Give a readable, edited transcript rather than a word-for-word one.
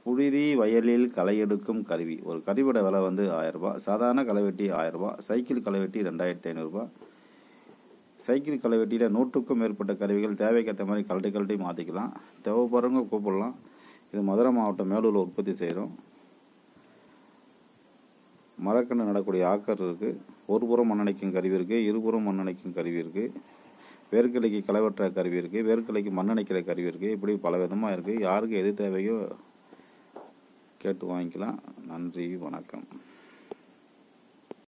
புழுதி வயலில் களை எடுக்கும் கருவி. ஒரு கருவியோட விலை வந்து 1000 ரூபாய். சாதாரண களைவெட்டி 1000 ரூபாய். சைக்கிள் களைவெட்டி 2500 ரூபாய். சைக்கிள் களைவெட்டியில் 100க்கும் மேற்பட்ட கருவிகள் தேவைக்கேற்ற மாதிரி கழட்டி மாற்றிக்கலாம். தேவைப்படுறவங்க கூப்பிடலாம். இது மதுரை மாவட்டம் மேலூரில் உற்பத்தி செய்கிறோம். மரக்கன்று நடக்கூடிய ஆக்கர் இருக்குது. ஒரு புறம் மண்ணணைக்கும் கருவி இருக்குது, இருபுறம் மண்ணணைக்கும் கருவி இருக்குது, வேர்க்கலைக்கு களை கருவி இருக்குது, வேர்க்கலைக்கு மண்ணணைக்கிற கருவி இருக்குது. இப்படி பல விதமாக இருக்குது. யாருக்கு எது தேவையோ கேட்டு வாங்கிக்கலாம். நன்றி, வணக்கம்.